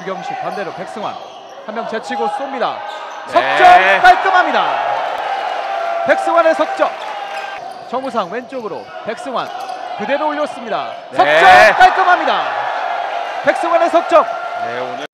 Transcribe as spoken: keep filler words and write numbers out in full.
유경식 반대로 백승환 한 명 제치고 쏩니다. 네. 석점 깔끔합니다. 백승환의 석점. 정우상 왼쪽으로 백승환 그대로 올렸습니다. 석점 네. 깔끔합니다. 백승환의 석점. 네, 오늘